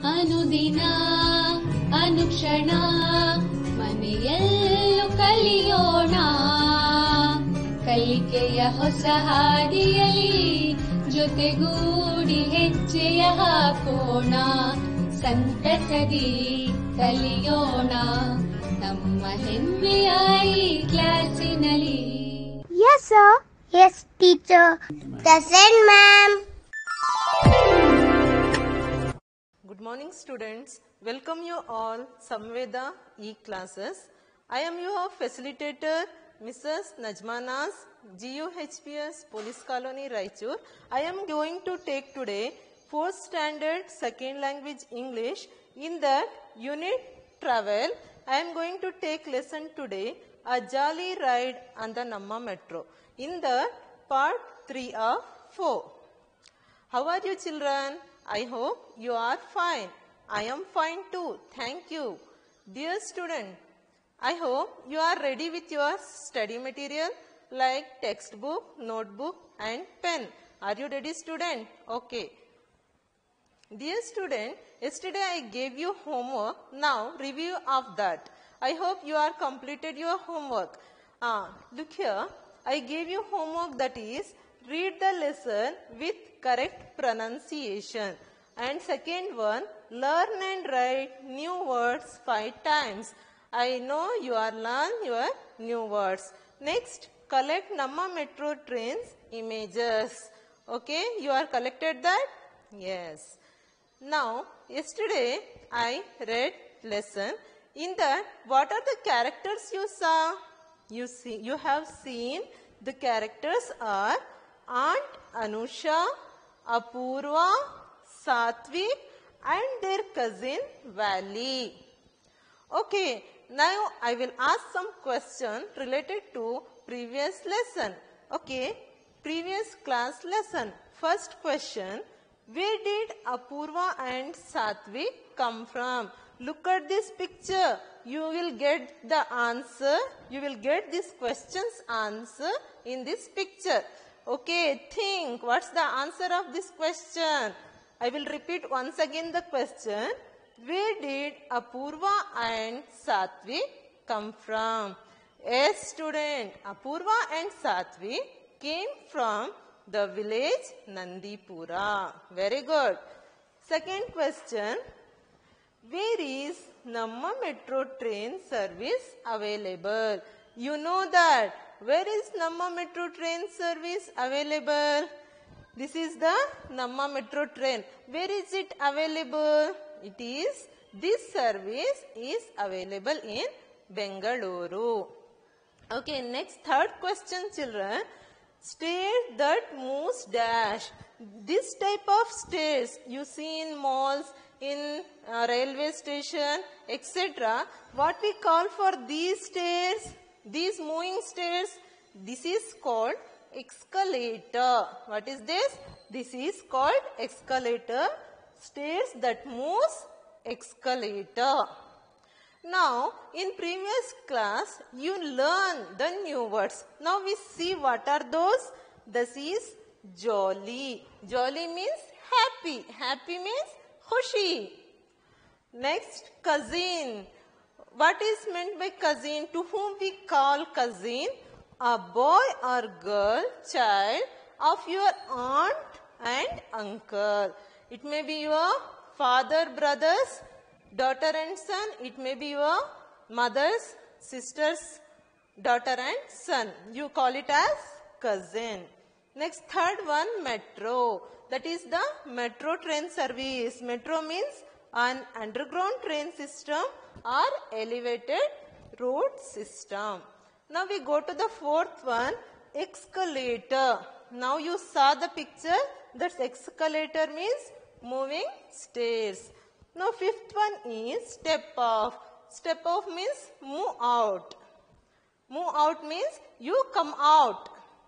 ಅನುದಿನ ಅನುಕ್ಷಣ ಮನೆಯಲ್ಲೂ ಕಲಿಯೋಣ. ಕಲಿಕೆಯ ಹೊಸ ಹಾದಿಯಲ್ಲಿ ಜೊತೆಗೂಡಿ ಹೆಜ್ಜೆಯ ಹಾಕೋಣ. ಸಂತಸದಿ ಕಲಿಯೋಣ ನಮ್ಮ ಹೆಮ್ಮೆಯ ಈ ಕ್ಲಾಸಿನಲ್ಲಿ. Yes, sir. Yes, teacher. Present, ma'am. Good morning, students. Welcome you all Samveda E-classes. I am your facilitator, Mrs. Najmanas, GUHPS, Police Colony, Raichur. I am going to take today 4th standard second language English. In that unit travel, I am going to take lesson today, a jolly ride on the Namma Metro. In the part 3 of 4. How are you children? I hope you are fine. I am fine too. Thank you. Dear student, I hope you are ready with your study material like textbook, notebook and pen. Are you ready student? Okay. Dear student, yesterday I gave you homework. Now review of that. I hope you are completed your homework. Look here. I gave you homework that is read the lesson with correct pronunciation. And second one, learn and write new words 5 times. I know you are learn your new words. Next, collect Namma Metro trains images. Okay, you are collected that? Yes. Now, yesterday I read lesson. In that, what are the characters you saw? You have seen the characters are Aunt Anusha, Apurva, Satvik and their cousin Valley. Okay, now I will ask some questions related to previous lesson. Okay, previous class lesson. First question, where did Apurva and Satvik come from? Look at this picture. You will get the answer. You will get this question's answer in this picture. Okay, think what's the answer of this question. I will repeat once again the question. Where did Apurva and Satvik come from? Yes, student. Apurva and Satvik came from the village Nandipura. Very good. Second question. Where is Namma Metro train service available? You know that. Where is Namma Metro train service available? This is the Namma Metro train. Where is it available? It is, this service is available in Bengaluru. Okay, next third question children. State that moves dash. This type of stairs you see in malls, in railway station, etc. What we call for these stairs, these moving stairs, this is called escalator. What is this? This is called escalator. Stairs that moves, escalator. Now, in previous class, you learn the new words. Now we see what are those. This is jolly. Jolly means happy. Happy means khushi. Next, cousin. What is meant by cousin? To whom we call cousin? A boy or girl, child of your aunt and uncle. It may be your father, brothers, daughter and son. It may be your mother's, sister's, daughter and son. You call it as cousin. Next, third one, metro. That is the metro train service. Metro means an underground train system or elevated road system. Now we go to the fourth one, escalator. Now you saw the picture. That escalator means moving stairs. Now fifth one is step off. Step off means move out. Move out means you come out.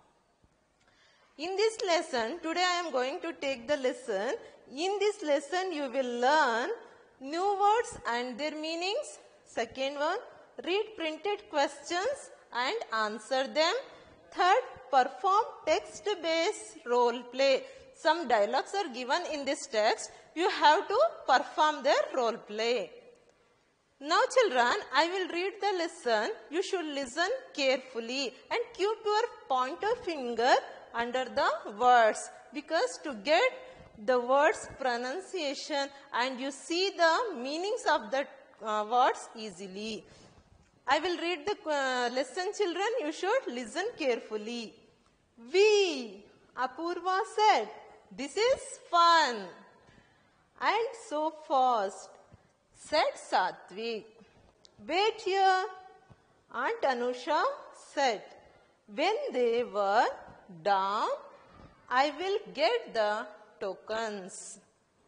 In this lesson, today I am going to take the lesson. In this lesson you will learn new words and their meanings. Second one, read printed questions and answer them. Third, perform text-based role play. some dialogues are given in this text. You have to perform their role play. Now children, I will read the lesson. You should listen carefully and keep your pointer finger under the words, because to get the words pronunciation and you see the meanings of the words easily. I will read the lesson, children. You should listen carefully. We, Apurva said, this is fun. And so fast, said Satvik. Wait here, Aunt Anusha said. When they were down, I will get the tokens.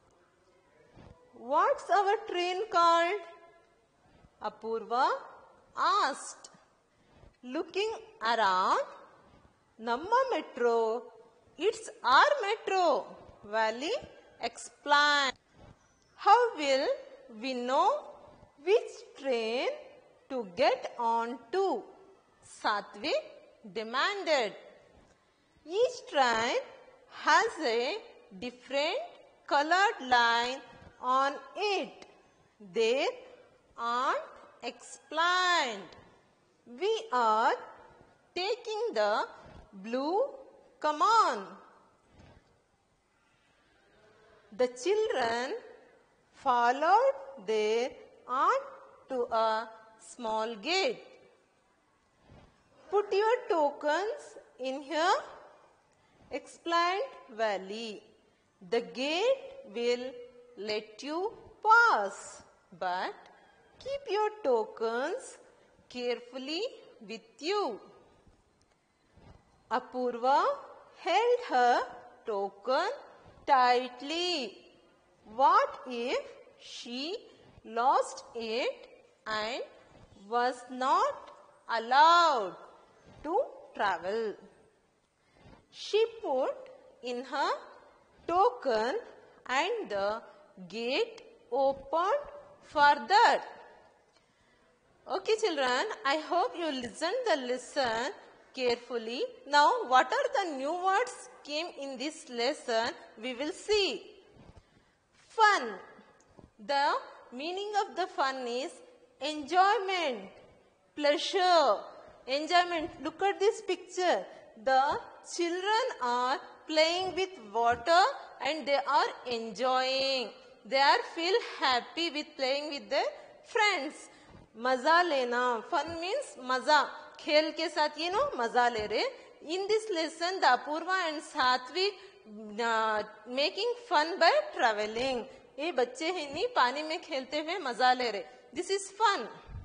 What's our train called? Apurva asked. Looking around, Namma Metro, it's our metro, Valley explained. How will we know which train to get on to? Satvik demanded. Each train has a different colored line on it. Their aunt explained. We are taking the blue. Come on. The children followed their aunt to a small gate. Put your tokens in here, explained Valley. The gate will let you pass, but keep your tokens carefully with you. Apurva held her token tightly. What if she lost it and was not allowed to travel? She put in her token and the gate opened for that. Okay children, I hope you listened the lesson carefully. Now what are the new words came in this lesson? We will see. Fun. The meaning of the fun is enjoyment, pleasure, enjoyment. Look at this picture. The children are playing with water and they are enjoying. They are feel happy with playing with their friends. मजा लेना. Fun means मजा. खेल के साथ ये no मजा ले रहे. In this lesson, the Apurva and Satvik making fun by traveling. ये बच्चे हैं नहीं पानी में खेलते हुए मजा ले रहे. This is fun.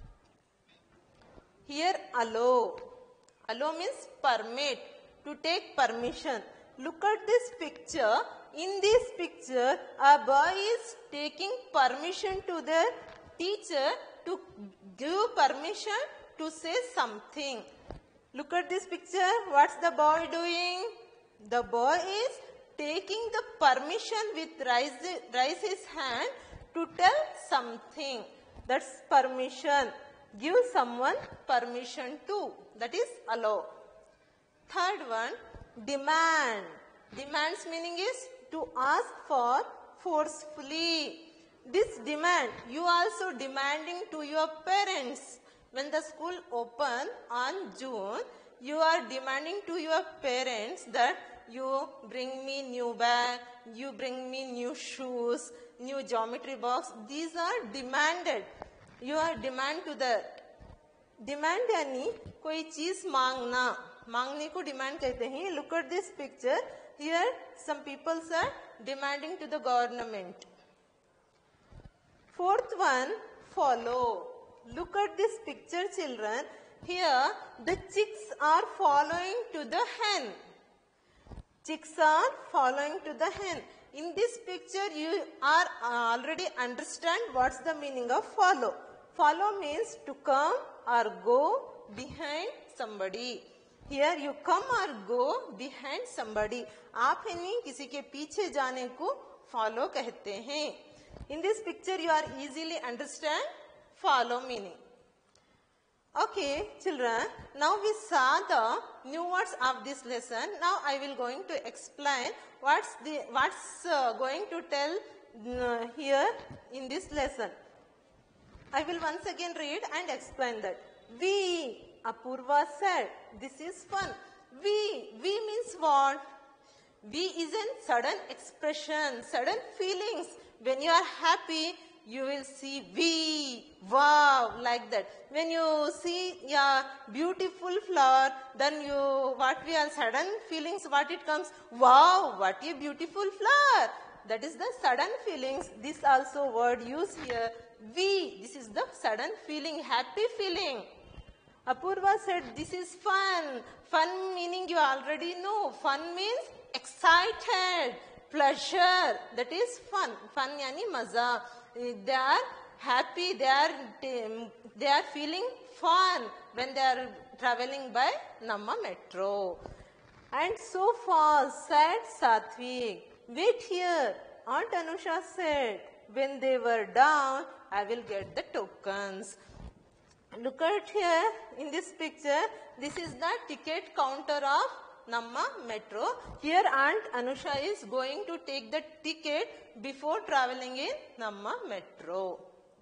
Here allow. Allow means permit, to take permission. Look at this picture. In this picture, a boy is taking permission to the teacher to give permission to say something. Look at this picture. What's the boy doing? The boy is taking the permission with raise his hand to tell something. That's permission. Give someone permission to. That is allow. Third one, demand. Demand's meaning is to ask for forcefully. This demand, you also demanding to your parents. When the school open on June, you are demanding to your parents that you bring me new bag, you bring me new shoes, new geometry box. These are demanded. You are demand to the demand यानी कोई चीज मांगना, मांगने को demand कहते हैं. Look at this picture. Here some people are demanding to the government. Fourth one, follow. Look at this picture children. Here the chicks are following to the hen. Chicks are following to the hen. In this picture you are already understand what's the meaning of follow. Follow means to come or go behind somebody. Here you come or go behind somebody. आप है नहीं किसी के पीछे जाने को follow कहते हैं. In this picture you are easily understand follow meaning. Okay, children, now we saw the new words of this lesson. Now I will going to explain what's going to tell here in this lesson. I will once again read and explain that. We, Apurva said, this is fun. We means what? We is a sudden expression, sudden feelings. When you are happy, you will see we, wow, like that. When you see a beautiful flower, then what we are sudden feelings, what it comes, wow, what a beautiful flower. That is the sudden feelings. This also word used here, we, this is the sudden feeling, happy feeling. Apurva said, this is fun. Fun meaning you already know. Fun means excited, pleasure. That is fun. Fun yani maza. They are happy. They are feeling fun when they are traveling by Namma metro. And so fast, said Satvik. Wait here. Aunt Anusha said, when they were down, I will get the tokens. Look at here in this picture. This is the ticket counter of Namma metro. Here Aunt Anusha is going to take the ticket before traveling in Namma metro.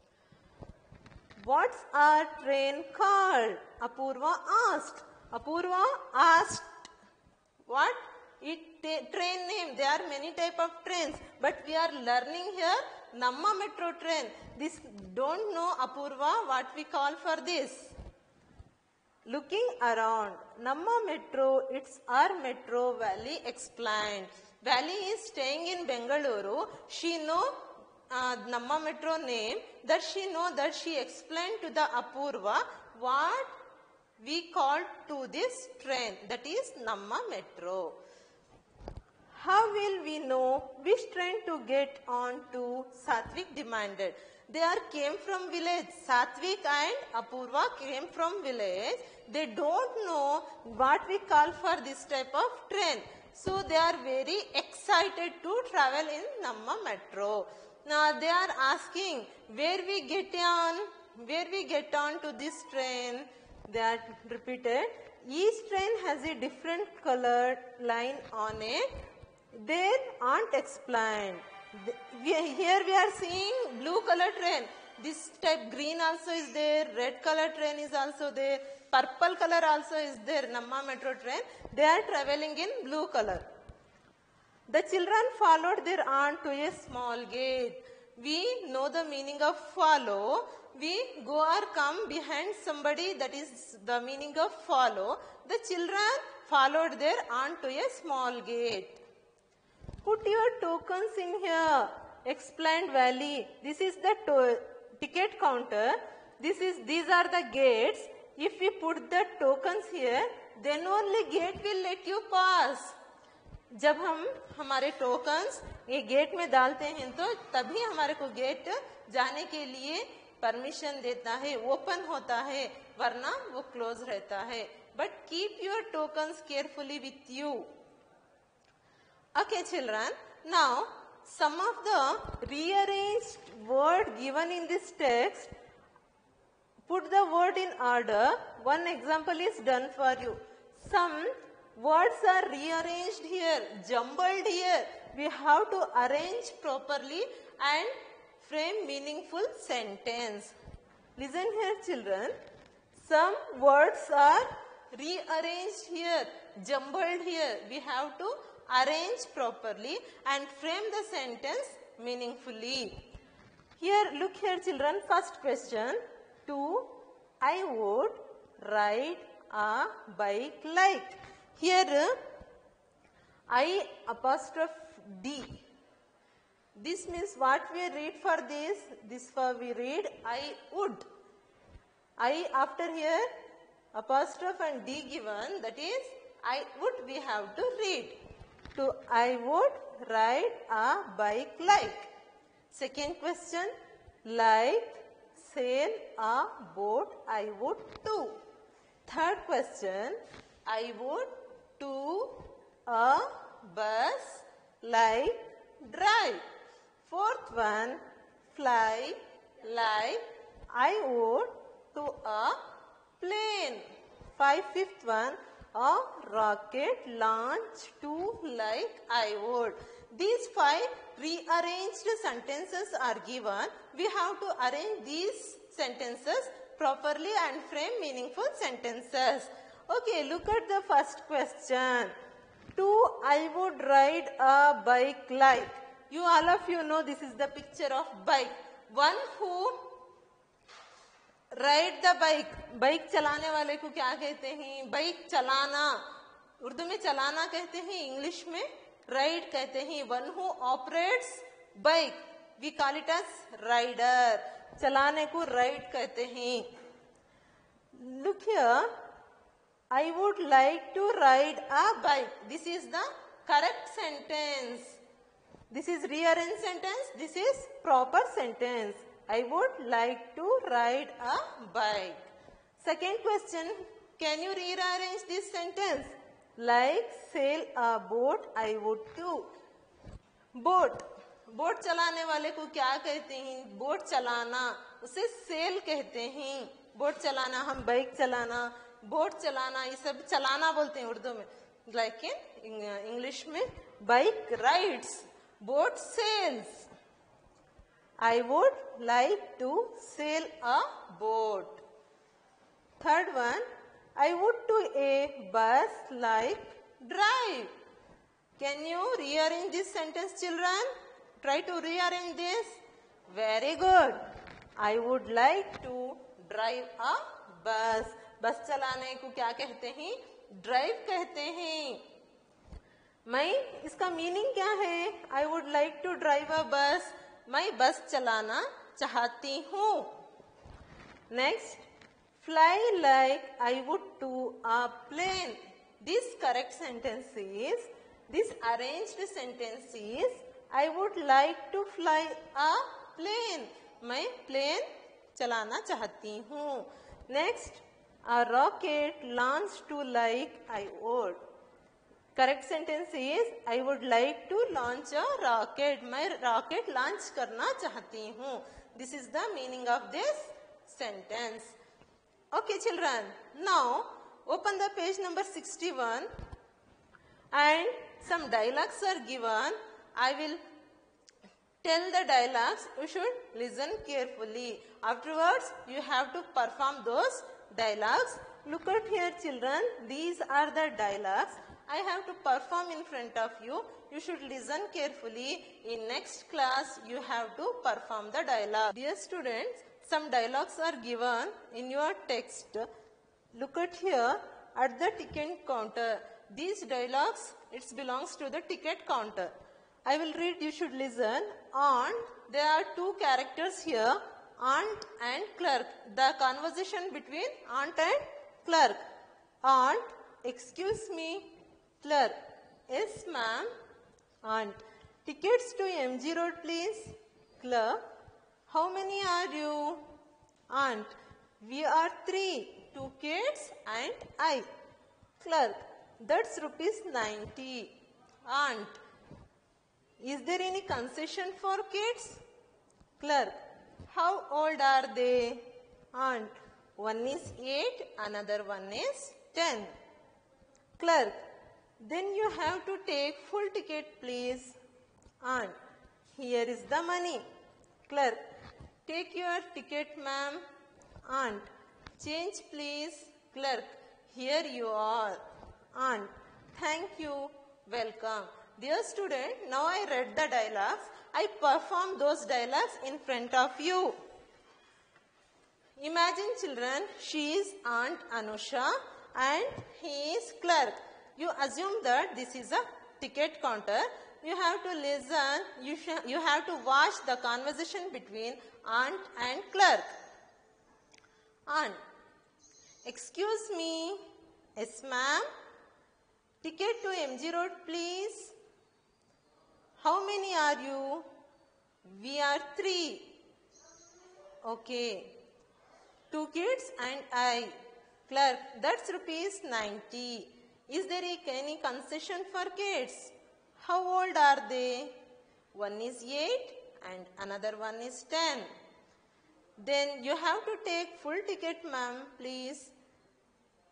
What's our train called? Apurva asked. Apurva asked. What? Train name. There are many type of trains, but we are learning here Namma metro train. This don't know Apurva what we call for this. Looking around, Namma metro, it's our metro. Valley explained. Valley is staying in Bengaluru. She know Namma metro name. That she know that she explained to the Apurva what we call to this train. That is Namma metro. How will we know which train to get on to? Satvik demanded. They came from village. Satvik and Apurva came from village. They don't know what we call for this type of train. So they are very excited to travel in Namma metro. Now they are asking where we get on to this train. They are repeated. Each train has a different colored line on it. Their aunt explained. Here we are seeing blue color train. This type green also is there. Red color train is also there. Purple color also is there. Namma metro train. They are traveling in blue color. The children followed their aunt to a small gate. We know the meaning of follow. We go or come behind somebody. That is the meaning of follow. The children followed their aunt to a small gate. Put your tokens in here, explained Valley. This is the ticket counter. These are the gates. If we put the tokens here, then only gate will let you pass. जब हम हमारे tokens ये gate में डालते हैं तो तभी हमारे को गेट जाने के लिए परमिशन देता है, ओपन होता है, वरना वो क्लोज रहता है. But keep your tokens carefully with you. Okay, children. Now, some of the rearranged word given in this text, put the word in order. One example is done for you. Some words are rearranged here, jumbled here. We have to arrange properly and frame meaningful sentence. Listen here, children. Some words are rearranged here, jumbled here. We have to arrange properly and frame the sentence meaningfully. Here, look here, children. First question. 2. I would ride a bike like. Here, I apostrophe D. This means what we read for this? This for we read I would. I after here apostrophe and D given, that is I would we have to read. To I would ride a bike like. Second question, like sail a boat I would too. Third question, I would to a bus like drive. Fourth one, fly like I would to a plane. Fifth one, a rocket launched to like I would. These 5 rearranged sentences are given. We have to arrange these sentences properly and frame meaningful sentences. Okay, look at the first question. 2, I would ride a bike like. You all of you know this is the picture of bike. One who ride the bike, bike चलाने वाले को क्या कहते हैं? Bike चलाना, उर्दू में चलाना कहते हैं, इंग्लिश में राइड कहते हैं. One who operates bike we call it as rider. चलाने को राइड कहते हैं. Look here, I would like to ride a bike. This is the correct sentence. This is rearrange sentence. This is proper sentence. I would like to ride a bike. Second question, can you rearrange this sentence? Like sail a boat, I would too. Boat, boat चलाने वाले को क्या कहते हैं? Boat चलाना, उसे cell कहते हैं. बोट चलाना, हम बाइक चलाना, बोट चलाना, ये सब चलाना बोलते हैं उर्दू में. लाइक इन इंग्लिश में bike rides, boat sails. I would like to sail a boat. Third one, I would to a bus like drive. Can you rearrange this sentence, children? Try to rearrange this. Very good. I would like to drive a bus. बस चलाने को क्या कहते हैं? Drive कहते हैं. मैं इसका मीनिंग क्या है? I would like to drive a bus. मैं बस चलाना चाहती हूँ. Next, fly like I would to a plane. This correct sentence is, this arranged sentence is, I would like to fly a plane. मैं plane चलाना चाहती हूँ. Next, a rocket launch to like I would. Correct sentence is, I would like to launch a rocket. मैं rocket launch करना चाहती हूँ. This is the meaning of this sentence. Okay children, now open the page number 61 and some dialogues are given. I will tell the dialogues. You should listen carefully. Afterwards, you have to perform those dialogues. Look at here, children. These are the dialogues I have to perform in front of you. You should listen carefully. In next class, you have to perform the dialogue. Dear students, some dialogues are given in your text. Look at here at the ticket counter. These dialogues, it belongs to the ticket counter. I will read, you should listen. Aunt, there are 2 characters here, aunt and clerk. The conversation between aunt and clerk. Aunt, excuse me. Clerk, yes ma'am. Aunt, tickets to MG Road please. Clerk, how many are you? Aunt, we are 3, 2 kids and I. Clerk, that's rupees 90. Aunt, is there any concession for kids? Clerk, how old are they? Aunt, one is 8, another one is 10. Clerk, then you have to take full ticket please. Aunt, here is the money. Clerk, take your ticket ma'am. Aunt, change please. Clerk, here you are. Aunt, thank you, welcome. Dear student, now I read the dialogues. I perform those dialogues in front of you. Imagine children, she is Aunt Anusha and he is clerk. You assume that this is a ticket counter. You have to listen, you have to watch the conversation between aunt and clerk. Aunt, excuse me. Yes ma'am. Ticket to MG Road please. How many are you? We are 3. Okay. 2 kids and I. Clerk, that's rupees 90. Is there any concession for kids? How old are they? One is 8 and another one is 10. Then you have to take full ticket ma'am please.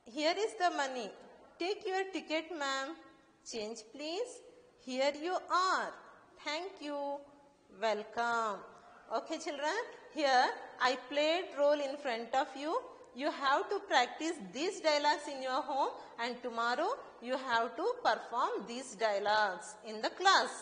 Here is the money. Take your ticket, ma'am. Change, please. Here you are. Thank you. Welcome. Okay, children. Here I played role in front of you. You have to practice these dialogues in your home, and tomorrow you have to perform these dialogues in the class.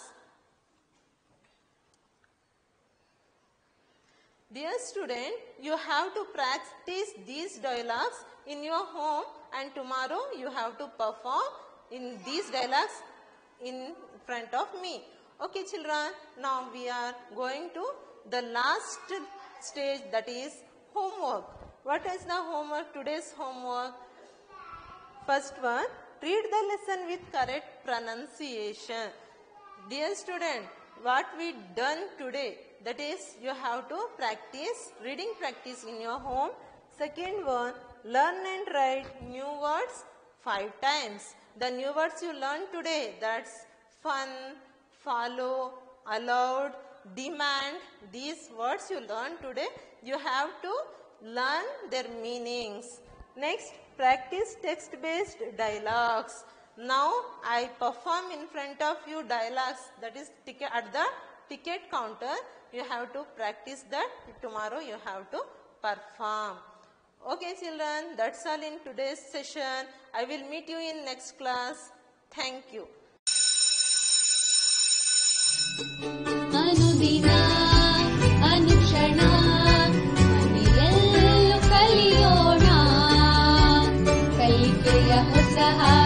Dear student, you have to practice these dialogues in your home, and tomorrow you have to perform in these dialogues in front of me. Okay, children, now we are going to the last stage, that is homework. What is the homework? Today's homework. First one, read the lesson with correct pronunciation. Dear student, what we done today, that is you have to practice reading practice in your home. Second one, learn and write new words 5 times. The new words you learn today, that's fun, follow, allowed, demand. These words you learn today, you have to learn their meanings. Next, practice text-based dialogues. Now I perform in front of you dialogues, that is at the ticket counter. You have to practice that. Tomorrow you have to perform. Okay, children, that's all in today's session. I will meet you in next class. Thank you. ಅನುದಿನ ಅನುಕ್ಷಣ ಮನೆಯಲ್ಲೂ ಕಲಿಯೋಣ ಕಲಿಕೆಯ ಹೊಸ